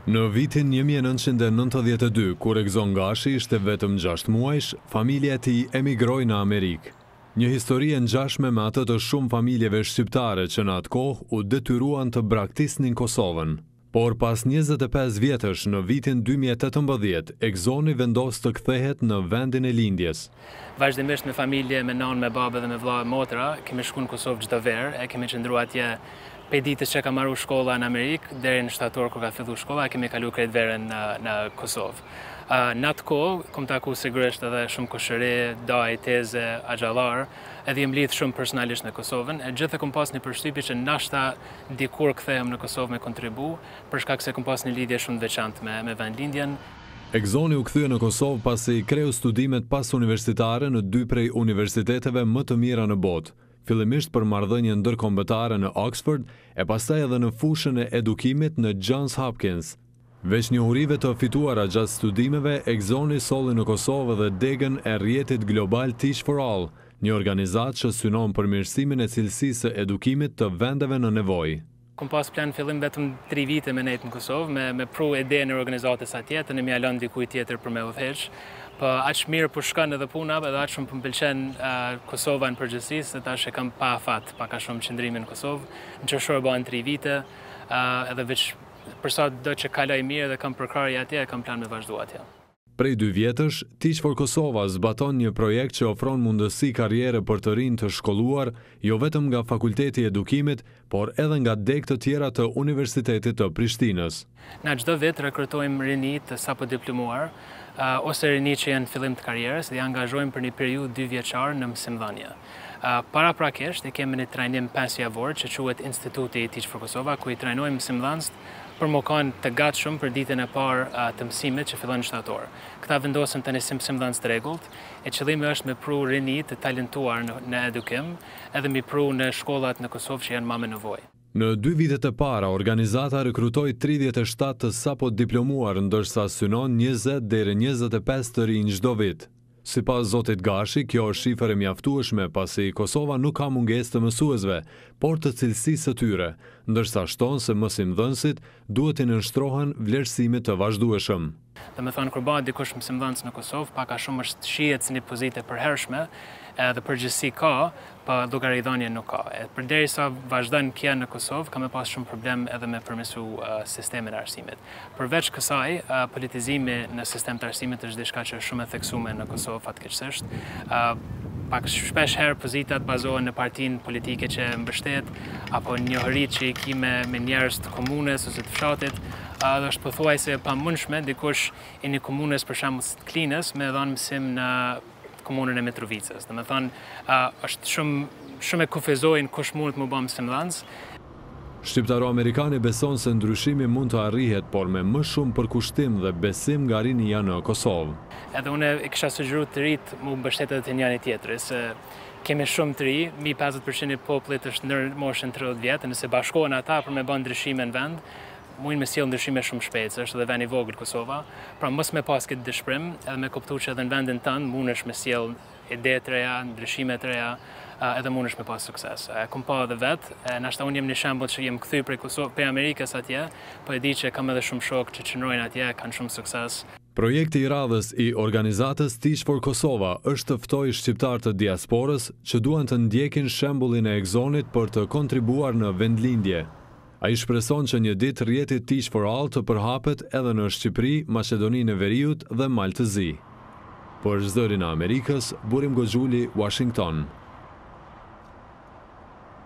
Në vitin 1992, kur Egzon Gashi ishte vetëm 6 muajsh, familja e tij emigroi në Amerikë. Një histori e ngjashme me atë të shumë familjeve shqiptare që në atë kohë u detyruan të braktisnin Kosovën. Por pas 25 vjetësh në vitin 2018, Egzoni vendos të kthehet në vendin e lindjes. Vazhdimisht me familje, me nanë, me babë dhe me vëlla e motra, kemi shkuar në Kosovë çdo verë, e kemi qëndruar atje pe ditës që ka marrë shkolla në Amerikë, deri në shtator kur ka filluar shkolla, kemi kaluar krejt verën në Kosovë. Në atë kohë, kom taku sigurisht edhe shumë koshëri, daj, teze, axhallar, edhe jem lidh shumë personalisht në Kosovën, e gjithë kom pas një përshtypje që nashta dikur kthehem në Kosovë me kontribu, për shkak se kom pas një lidhje shumë të veçantë me vendlindjen. Egzoni u kthye në Kosovë pasi kreu studimet pas universitare në 2 prej universiteteve më të mira në botë. Fillimisht për marrëdhënie ndërkombëtare në Oxford e pastaj edhe në fushën e edukimit në Johns Hopkins. Veç njohurive të fituara gjatë studimeve, Egzoni solli në Kosovë dhe degën e rrjetit global Teach for All, një organizatë që synon përmirësimin e cilësisë së edukimit të vendeve në nevojë. Kom pas plan fillim vetëm 3 vite me nejtë në Kosovë, me pru idenë e organizatës atje, të në mja lënë dikuj tjetër për me udhëheq. Po aq mirë po shkon edhe puna, edhe aq shumë po m'pëlqen Kosova në përgjithësi, se tash e kam pa afat pak a shumë qëndrimin në Kosovë. Në qershor bën 3 vite, edhe veç për sa do që kaloj mirë dhe kam përkrarje atje, kam plan me vazhdu atje. Prej 2 vjetësh, Teach for Kosova zbaton një projekt që ofron mundësi karriere për të rinj të shkolluar, jo vetëm nga Fakulteti i Edukimit, por edhe nga degë të tjera të Universitetit të Prishtinës. Na çdo vit rekrutojmë rinj të sapo diplomuar, ose rinj që janë në fillim të karrierës dhe angazhojmë për një periudhë 2 vjeçare në mësimdhënie. Paraprakisht kemi një trajnim 5 javor që quhet Instituti i Teach for Kosova, ku i trajnojmë mësimdhënës për më kanë të gatshëm për ditën e parë të mësimit që fillon në shtator. Këta vendosen të nisim mësimdhënës të rregullt, e qëllimi është me pru rinj të talentuar në edukim, edhe me pru në shkollat në Kosovë që janë më me nevojë. Në 2 vitet e para, organizata rekrutoi 37 të sapo diplomuar, ndërsa synon 20 deri 25 të rinj çdo vit. Sipas zotit Gashi, kjo është shifër e mjaftueshme pasi Kosova nuk ka mungesë të mësuesve, por të cilësisë së tyre, ndërsa shton se mësimdhënësit duhet të nënshtrohen vlerësimit të vazhdueshëm. Dhe me thonë, kur bëhet dikush mësimdhënës në Kosovë, pak a shumë është shihet si një pozitë e përhershme, edhe përgjithësi ka, pa llogaridhënie nuk ka. Përderisa vazhdon kjo në Kosovë, ka me pas shumë problem edhe me përmirësu sistemin e arsimit. Përveç kësaj, politizimi në sistem të arsimit është diçka që është shumë e theksuar në Kosovë fatkeqësisht. Pak shpesh herë pozitat bazohen në partinë politike që mbështet, apo njohuritë që i ki me njerëz të komunës ose të fshatit, dhe është pothuajse e pamundshme dikush i një komunës për shembull të Klinës me dhënë mësim në komunën e Mitrovicës. Dhe me thonë, është shumë e kufizojnë kush mund të më bëmë mësimdhënës. Shqiptaro-amerikani beson se ndryshimi mund të arrihet, por me më shumë përkushtim dhe besim nga rinjia në Kosovë. Edhe une i kisha sugjeruar të rit mu mbështetet të njëri tjetrit, se kemi shumë të ri, 50% i popullit është ndër moshën 30 vjetë, nëse bashkohen ata për me bën ndryshime në vend, mujnë me sjellë ndryshime shumë shpejt, është edhe vend i vogël Kosova, pra mos me pas këtë dëshpërim, edhe me kuptu që edhe në vendin tënd mundesh me sjellë ide të reja, ndryshime të reja, edhe mundesh me pas sukses. Kom pa edhe vet, nashta unë jem një shembull që jem kthy prej Amerikës atje, po e di që kam edhe shumë shokë që qëndrojnë atje, kanë shumë sukses. Projekti i radhës i organizatës Teach for Kosova është të ftojë shqiptar të diasporës që duan të ndjekin shembullin e Egzonit për të kontribuar në vendlindje. Ai shpreson që një ditë rrjeti Teach for All të përhapet edhe në Shqipëri, Maqedoninë e Veriut dhe Maltëzi. Për Zërin e Amerikës, Burim Goxhuli, Washington.